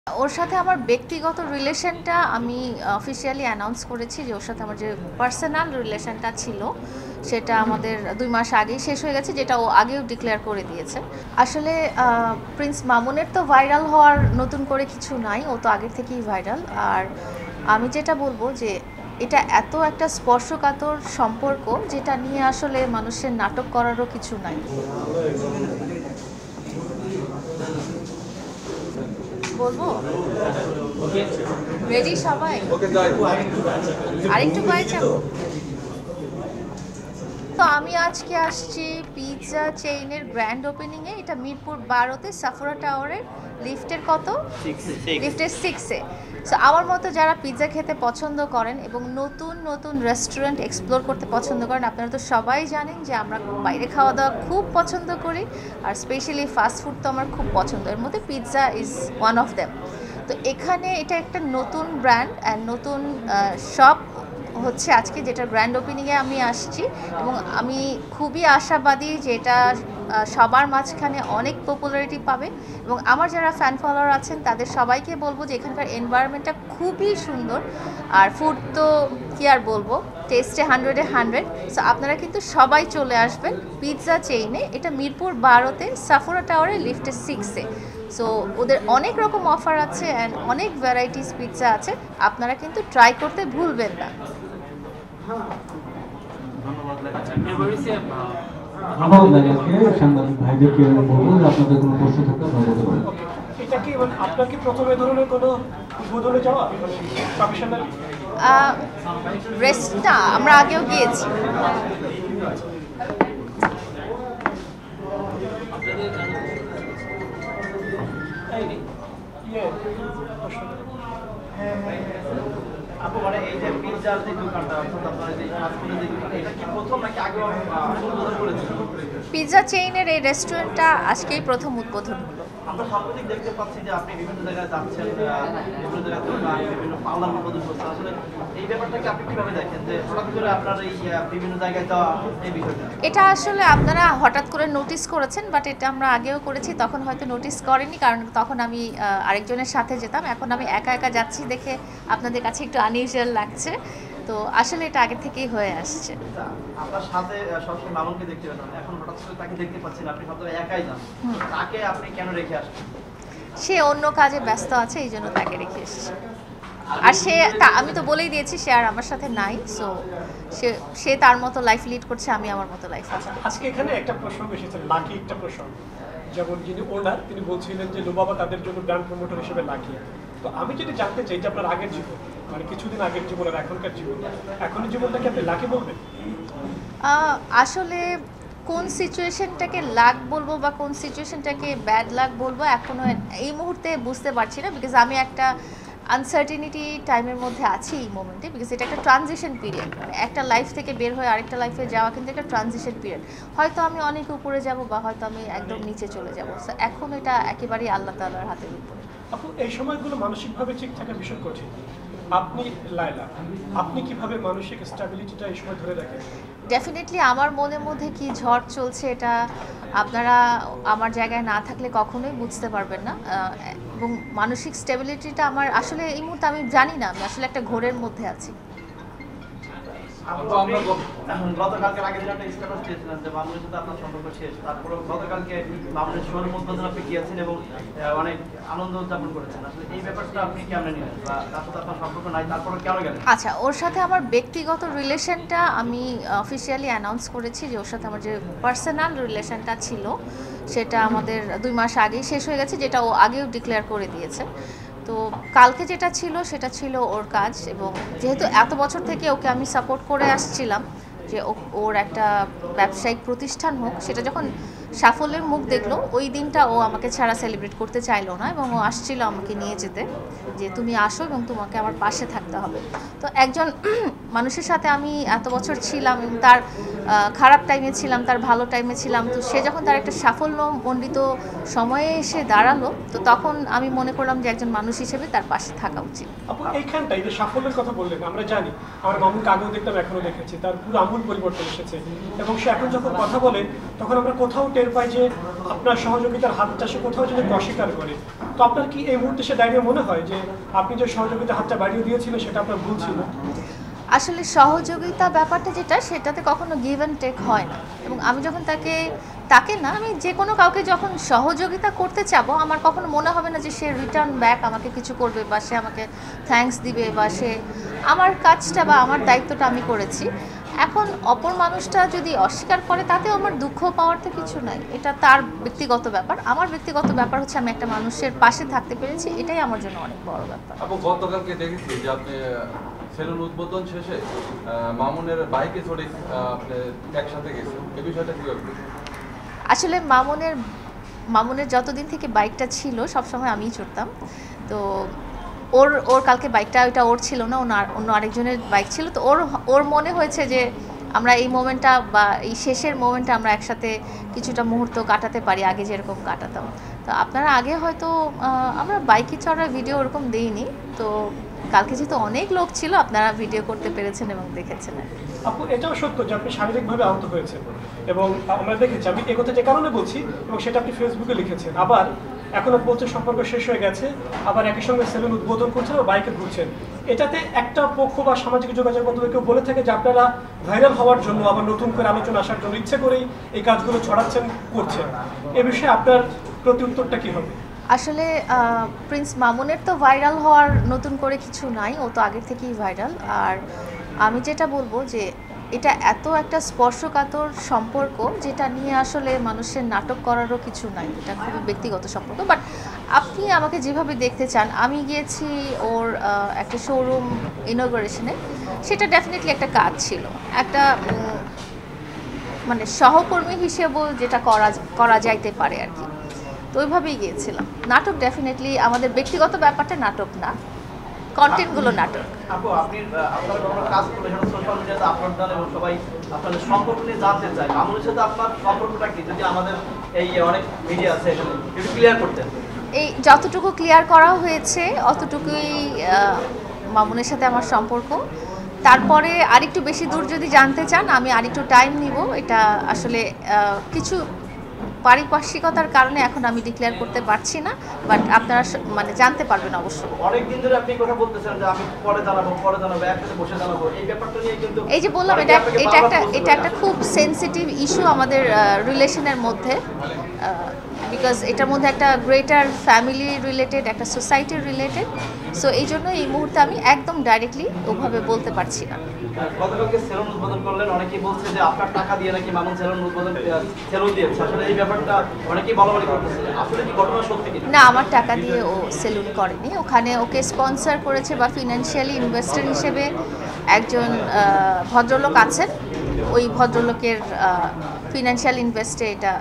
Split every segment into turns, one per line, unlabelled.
ওর সাথে আমার ব্যক্তিগত রিলেশনটা আমি অফিসিয়ালি অ্যানাউন্স করেছি যে ওর সাথে আমার যে পার্সোনাল রিলেশনটা ছিল সেটা আমাদের ২ মাস আগেই শেষ হয়ে গেছে, যেটা ও আগেও ডিক্লেয়ার করে দিয়েছে। আসলে প্রিন্স মামুনের তো ভাইরাল হওয়ার নতুন করে কিছু নাই, ও তো আগের থেকেই ভাইরাল। আর আমি যেটা বলবো যে এটা এত একটা স্পর্শকাতর সম্পর্ক যেটা নিয়ে আসলে মানুষের নাটক করারও কিছু নাই। বলবো রেডি সবাই? আরেকটু বাইরে যাবো। তো আমি আজকে আসছি পিৎজা চেইনের গ্র্যান্ড ওপেনিংয়ে। এটা মিরপুর ১২-তে সাফোরা টাওয়ারের লিফটের কত? লিফটের 6-এ। সো আমার মতো যারা পিৎজা খেতে পছন্দ করেন এবং নতুন নতুন রেস্টুরেন্ট এক্সপ্লোর করতে পছন্দ করেন, আপনারা তো সবাই জানেন যে আমরা বাইরে খাওয়া দাওয়া খুব পছন্দ করি, আর স্পেশালি ফাস্ট ফুড তো আমার খুব পছন্দ, এর মধ্যে pizza is one of them. তো এখানে এটা একটা নতুন ব্র্যান্ড অ্যান্ড নতুন শপ হচ্ছে আজকে, যেটা গ্র্যান্ড ওপেনিংয়ে আমি আসছি এবং আমি খুবই আশাবাদী যে এটা সবার মাঝখানে অনেক পপুলারিটি পাবে। এবং আমার যারা ফ্যান ফলোয়ার আছেন তাদের সবাইকে বলবো যে এখানকার এনভায়রনমেন্টটা খুবই সুন্দর, আর ফুড তো কী আর বলবো, টেস্টে 100-এ 100। সো আপনারা কিন্তু সবাই চলে আসবেন পিৎজা চেইনে। এটা মিরপুর ১২-তে সাফোরা টাওয়ারে লিফটে 6-এ। সো ওদের অনেক রকম অফার আছে অ্যান্ড অনেক ভ্যারাইটিস পিৎজা আছে, আপনারা কিন্তু ট্রাই করতে ভুলবেন না।
সাংবাদিক ভাইদেরকে বলবো যে আপনাদের কোনো প্রশ্ন থাকলে বলতে পারেন।
এটা কি আপনার কি প্রথমে ধরনের কোনো উদ্বোধনে যাওয়া প্রফেশনাল
রেস্টটা আমরা আগেও গিয়েছি।
আপু মানে এই যে পিৎজার যে দোকানটা, অর্থাৎ আপনারা যে ফাস্টফুডের যে দোকান, এটা কি প্রথম নাকি আগে উদ্বোধন করেছেন?
পিৎজা চেইনের এই রেস্টুরেন্টটা আজকেই প্রথম উদ্বোধন হলো।
আমরা সাম্প্রতিক দেখতে পাচ্ছি যে আপনি বিভিন্ন জায়গায় যাচ্ছেন, বিভিন্ন জায়গায় দোকান, বিভিন্ন পার্লার উদ্বোধন করছেন। আসলে এই ব্যাপারটাকে আপনি কিভাবে দেখেন যে হঠাৎ করে আপনার এই বিভিন্ন জায়গায় যাওয়া, এই বিষয়টা?
এটা আসলে আপনারা হঠাৎ করে নোটিস করেছেন, বাট এটা আমরা আগেও করেছি, তখন হয়তো নোটিস করেনি কারণ তখন আমি আরেকজনের সাথে যেতাম। এখন আমি একা একা যাচ্ছি দেখে আপনাদের কাছে একটু আনইউজুয়াল লাগছে। তো আসলে এটা আগে থেকেই হয়ে আসছে।
আপনার সাথে সবসময় মামুনকে দেখতে পেতাম, এখন হঠাৎ করে তাকে দেখতে পাচ্ছেন, আপনি হয়তো একাই যান, তাকে আপনি কেন রেখে আসছেন?
সে অন্য কাজে ব্যস্ত আছে, এই জন্য তাকে রেখে এসেছে। আর আমি তো বলেই দিয়েছি সে আর আমার সাথে নাই। সো সে তার মতো লাইফ লিড করছে, আমি আমার মতো লাইফ আছে।
আজকে এখানে একটা প্রসঙ্গ এসেছে, লাকি একটা প্রসঙ্গ। যেমন যিনি ওনার, তিনি বলছিলেন যে লুবাবা তাদের জন্য ব্র্যান্ড প্রমোটর হিসেবে লাকি। তো আমি যদি জানতে চাই যে আপনার আগের জীবন, মানে কিছুদিন আগের জীবন আর এখনকার জীবন, এখনের জীবনটাকে আপনি লাকি বলবেন?
আসলে কোন সিচুয়েশনটাকে লাক বলবো বা কোন সিচুয়েশনটাকে ব্যাড লাক বলবো এখনো এই মুহূর্তে বুঝতে পারছি না, বিকজ আমি একটা আনসার্টিনিটি টাইমের মধ্যে আছি এই মোমেন্টে, বিকজ এটা একটা ট্রানজিশন পিরিয়ড। মানে একটা লাইফ থেকে বের হয়ে আরেকটা লাইফে যাওয়া কিন্তু একটা ট্রানজিশন পিরিয়ড। হয়তো আমি অনেক উপরে যাব বা হয়তো আমি একদম নিচে চলে যাব। সো এখন এটা একেবারেই আল্লাহ তাআলার হাতের উপরে।
আপু, এই সময়গুলো মানসিকভাবে ঠিক থাকা ভীষণ কঠিন। আপনি লায়লা, আপনি কিভাবে মানসিক স্ট্যাবিলিটিটা এই সময় ধরে রাখেন?
ডেফিনেটলি আমার মনের মধ্যে কি ঝড় চলছে এটা আপনারা আমার জায়গায় না থাকলে কখনোই বুঝতে পারবেন না। এবং মানসিক স্টেবিলিটিটা আমার আসলে এই মুহূর্তে আমি জানি না, আমি আসলে একটা ঘোরের মধ্যে আছি।
গতকালকে আগের দিন একটা স্ট্যাটাস দিয়েছিলেন যে মামুনের সাথে আপনার সম্পর্ক শেষ, তারপরে গতকালকে মামুনের শোরুম উদ্বোধন আপনি গিয়েছেন এবং অনেক আনন্দ উদযাপন করেছেন। আসলে এই ব্যাপারটা আপনি কেমন নিলেন, বা তার সাথে আপনার সম্পর্ক নাই তারপরে কেন গেলেন?
আচ্ছা, ওর সাথে আমার ব্যক্তিগত রিলেশনটা আমি অফিসিয়ালি অ্যানাউন্স করেছি যে ওর সাথে আমার যে পার্সোনাল রিলেশনটা ছিল সেটা আমাদের ২ মাস আগেই শেষ হয়ে গেছে, যেটা ও আগেও ডিক্লেয়ার করে দিয়েছে। তো কালকে যেটা ছিল সেটা ছিল ওর কাজ, এবং যেহেতু এত বছর থেকে ওকে আমি সাপোর্ট করে আসছিলাম যে ওর একটা ব্যবসায়িক প্রতিষ্ঠান হোক, সেটা যখন সাফল্যের মুখ দেখলো ওই দিনটা ও আমাকে ছাড়া সেলিব্রেট করতে চাইলো না, এবং ও আসছিল আমাকে নিয়ে যেতে, যে তুমি আসো এবং তোমাকে আমার পাশে থাকতে হবে। তো একজন মানুষের সাথে আমি এত বছর ছিলাম এবং তার খারাপ টাইমে ছিলাম, তার ভালো টাইমে ছিলাম, তো সে যখন তার একটা সাফল্যমণ্ডিত সময়ে এসে দাঁড়ালো, তো তখন আমি মনে করলাম যে একজন মানুষ হিসেবে তার পাশে থাকা উচিত।
আপু এইখানটাই যে সাফল্যের কথা বললেন, আমরা জানি আমার মামুনকে আগেও দেখতাম, এখনো দেখেছি, তার পুরো আমূল পরিবর্তন এসেছে এবং সে এখন যখন কথা বলে তখন আমরা কোথাও টের পাই যে আপনার সহযোগিতার হাতটা সে কোথাও যেন অস্বীকার করে। তো আপনার কি এই মুহূর্তে সে দাঁড়িয়ে মনে হয় যে আপনি যে সহযোগিতার হাতটা বাড়িয়ে দিয়েছিলেন সেটা আপনার ভুল ছিল?
আসলে সহযোগিতা ব্যাপারটা যেটা, সেটাতে কখনো গিভ অ্যান্ড টেক হয় না, এবং আমি যখন তাকে না, আমি যে কোনো কাউকে যখন সহযোগিতা করতে চাবো, আমার কখনো মনে হবে না যে সে রিটার্ন ব্যাক আমাকে কিছু করবে বা সে আমাকে থ্যাঙ্কস দিবে বা সে আমার কাজটা বা আমার দায়িত্বটা আমি করেছি। এখন অপর মানুষটা যদি অস্বীকার করে তাতেও আমার দুঃখ পাওয়ার তো কিছু নাই, এটা তার ব্যক্তিগত ব্যাপার। আমার ব্যক্তিগত ব্যাপার হচ্ছে আমি একটা মানুষের পাশে থাকতে পেরেছি, এটাই আমার জন্য অনেক বড় ব্যাপার।
আপু গতকালকে দেখেছি যে আপনি সেলুন উদ্বোধন শেষে মামুনের বাইকে চড়ে আপনি একসাথে গেছেন, এই বিষয়টা কিভাবে?
আসলে মামুনের যতদিন থেকে বাইকটা ছিল সবসময় আমিই চড়তাম, তো ওর কালকে বাইকটা ওইটা ওর ছিল না, অন্য আরেকজনের বাইক ছিল, তো ওর মনে হয়েছে যে আমরা এই মোমেন্টটা বা এই শেষের মোমেন্টটা আমরা একসাথে কিছুটা মুহূর্ত কাটাতে পারি, আগে যেরকম কাটাতাম। তো আপনারা আগে হয়তো আমরা বাইকে চড়ার ভিডিও ওরকম দেইনি, তো কালকে যেহেতু অনেক লোক ছিল আপনারা ভিডিও করতে পেরেছেন এবং দেখেছেন।
আপু এটাও সত্য যে আপনি শারীরিকভাবে আহত হয়েছেন এবং আমরা দেখেছি, আমি এ কথা যে কারণে বলছি এবং সেটা আপনি ফেসবুকে লিখেছেন, আবার এখনো বলছেন সম্পর্ক শেষ হয়ে গেছে, আবার একই সঙ্গে সেলুন উদ্বোধন করছেন ও বাইকে ঘুরছেন। এটাতে একটা পক্ষ বা সামাজিক যোগাযোগ মাধ্যমে কেউ বলে থাকে যে আপনারা ভাইরাল হওয়ার জন্য, আবার নতুন করে আলোচনা আসার জন্য ইচ্ছে করেই এই কাজগুলো ছড়াচ্ছেন, করছেন। এ বিষয়ে আপনার প্রতি উত্তরটা কি হবে?
আসলে প্রিন্স মামুনের তো ভাইরাল হওয়ার নতুন করে কিছু নাই, ও তো আগের থেকেই ভাইরাল। আর আমি যেটা বলবো যে এটা এত একটা স্পর্শকাতর সম্পর্ক, যেটা নিয়ে আসলে মানুষের নাটক করারও কিছু নাই, এটা খুবই ব্যক্তিগত সম্পর্ক। বাট আপনি আমাকে যেভাবে দেখতে চান, আমি গিয়েছি ওর একটা শোরুম ইনঅগারেশনে, সেটা ডেফিনেটলি একটা কাজ ছিল, একটা মানে সহকর্মী হিসেবেও যেটা করা যাইতে পারে আর কি, তো ওইভাবেই গিয়েছিলাম। নাটক ডেফিনেটলি আমাদের ব্যক্তিগত ব্যাপারটা নাটক না, কন্টেন্টগুলো নাটক।
আপু আপনারা কোনো কাজ করলে সেটা সোশ্যাল মিডিয়াতে আপলোড দেন এবং সবাই আপনাদের সম্পর্ক নিয়ে জানতে চায়, মামুনের সাথে আপনার সম্পর্কটা কি, যদি আমাদের এই অনেক মিডিয়া আছে এখানে একটু ক্লিয়ার করতেন।
এই যতটুকু ক্লিয়ার করা হয়েছে অতটুকুই মামুনের সাথে আমার সম্পর্ক। তারপরে আরেকটু বেশি দূর যদি জানতে চান, আমি আরেকটু টাইম নিব, এটা আসলে কিছু পারিপার্শ্বিকতার কারণে এখন আমি ডিক্লেয়ার করতে পারছি না, বাট আপনারা মানে জানতে পারবেন অবশ্যই।
অনেকদিন ধরে আপনি কথা বলতেছেন যে আমি পরে জানাবো একসাথে বসে জানাবো, এই ব্যাপারটা নিয়ে কিন্তু
এই যে বললাম, এটা একটা খুব সেনসিটিভ ইস্যু আমাদের রিলেশনের মধ্যে, বিকজ এটার মধ্যে একটা গ্রেটার ফ্যামিলি রিলেটেড, একটা সোসাইটি রিলেটেড, সো এই জন্য এই মুহূর্তে আমি একদম ডাইরেক্টলি ওভাবে বলতে পারছি না।
গতকালকে সেলুন উদ্বোধন করলেন, অনেকেই বলছে যে আপনার টাকা দিয়ে নাকি মামুন সেলুন দিয়েছে, আসলে এই ব্যাপারটা অনেকেই বলাবলি করতেছে, আসলে কি ঘটনা সত্যি কি
না? আমার টাকা দিয়ে ও সেলুন করেনি, ওখানে ওকে স্পন্সর করেছে বা ফিনান্সিয়ালি ইনভেস্টর হিসেবে একজন ভদ্রলোক আছেন, ওই ভদ্রলোকের ফিনান্সিয়াল ইনভেস্টে এটা।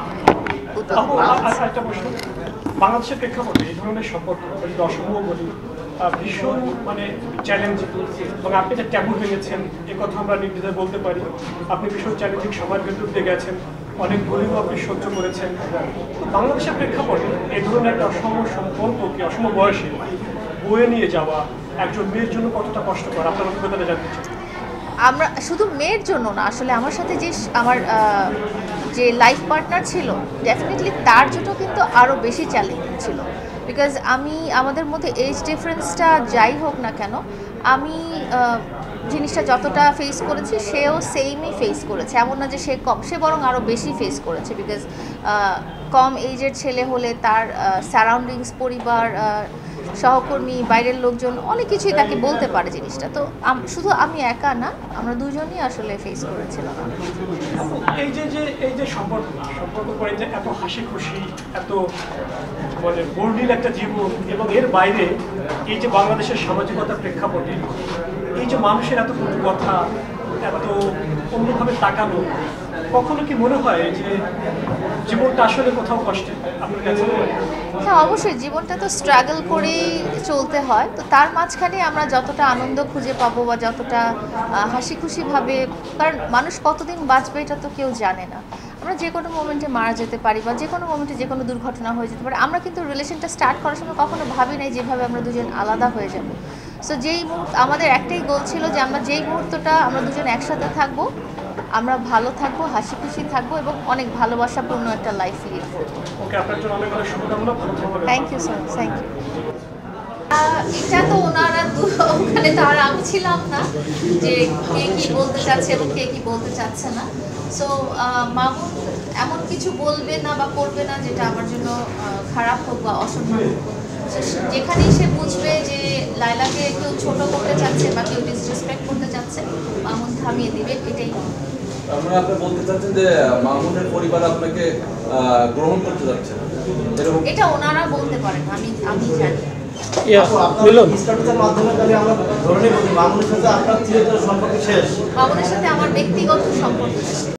একটা প্রশ্ন, বাংলাদেশের প্রেক্ষাপটে এই ধরনের সম্পর্ক যদি অসম্ভব বলি, ভীষণ মানে চ্যালেঞ্জিং, এবং আপনি যে ট্যাবু ভেঙেছেন এ কথা আমরা নির্দ্বিধায় বলতে পারি। আপনি ভীষণ চ্যালেঞ্জিং সময়ের ভেতর দিয়ে গেছেন, অনেক গরিব আপনি সহ্য করেছেন। তো বাংলাদেশের প্রেক্ষাপটে এই ধরনের একটা অসম সম্পর্ককে অসম বয়সে বয়ে নিয়ে যাওয়া একজন মেয়ের জন্য কতটা কষ্টকর, আপনার অভিজ্ঞতাটা জানতে চাই।
আমরা শুধু মেয়ের জন্য না, আসলে আমার সাথে যে আমার যে লাইফ পার্টনার ছিল, ডেফিনেটলি তার জন্য কিন্তু আরও বেশি চ্যালেঞ্জিং ছিল, বিকজ আমাদের মধ্যে এজ ডিফারেন্সটা যাই হোক না কেন, আমি জিনিসটা যতটা ফেস করেছি সেও সেমই ফেস করেছে, এমন না যে সে কম, সে বরং আরও বেশি ফেস করেছে, বিকজ কম এজের ছেলে হলে তার সারাউন্ডিংস, পরিবার, সহকর্মী, বাইরের লোকজন অনেক কিছুই তাকে বলতে পারে জিনিসটা। তো শুধু আমি একা না, আমরা দুজনই আসলে ফেস করেছিলাম।
এই যে সম্পর্ক করে যে এত হাসি খুশি, এত মানে বর্ণিল একটা জীবন, এবং এর বাইরে এই যে বাংলাদেশের সামাজিকতার প্রেক্ষাপটে এই যে মানুষের এত কটু কথা, এত অন্যভাবে তাকানো, কখনো কি মনে হয় যে জীবনটা আসলে কোথাও কষ্টে আপনার কাছে?
হ্যাঁ, অবশ্যই জীবনটা তো স্ট্রাগল করেই চলতে হয়, তো তার মাঝখানে আমরা যতটা আনন্দ খুঁজে পাবো বা যতটা হাসি খুশিভাবে, কারণ মানুষ কতদিন বাঁচবে এটা তো কেউ জানে না। আমরা যে কোনো মোমেন্টে মারা যেতে পারি বা যে কোনো মোমেন্টে যে কোনো দুর্ঘটনা হয়ে যেতে পারে। আমরা কিন্তু রিলেশনটা স্টার্ট করার সময় কখনো ভাবি নাই যেভাবে আমরা দুজন আলাদা হয়ে যাব। সো যেই মুহূর্ত আমাদের একটাই গোল ছিল যে আমরা যেই মুহূর্তটা আমরা দুজন একসাথে থাকবো, আমরা ভালো থাকবো, হাসি খুশি থাকবো এবং অনেক ভালোবাসাপূর্ণ একটা লাইফ লিড করবো।
ওকে, আপনার জন্য অনেক অনেক শুভকামনা, ভালো থাকবেন।
Thank you so much, thank you. এটা তো ওনারা ওখানে তো আর আমি ছিলাম না যে কে কি বলতে চাচ্ছে এবং কে কি বলতে চাচ্ছে না। সো মামুন এমন কিছু বলবে না বা করবে না যেটা আমার জন্য খারাপ হোক বা অসম্মান হোক। So, যেখানেই সে বুঝবে যে লাইলাকে কেউ ছোট করতে চাচ্ছে বা কেউ ডিসরেসপেক্ট করতে চাচ্ছে, মামুন থামিয়ে দিবে, এটাই।
আমরা আপনি বলতে চাচ্ছেন যে মামুনের পরিবার আপনাকে গ্রহণ করতে যাচ্ছে না, এরকম?
এটা ওনারা বলতে পারেন, আমি জানি।
স্ট্যাটাসের মাধ্যমে তাহলে আমরা ধরে নিব যে মামুনের সাথে আপনার চিরতরে সম্পর্ক শেষ।
মামুনের সাথে আমার ব্যক্তিগত সম্পর্ক শেষ।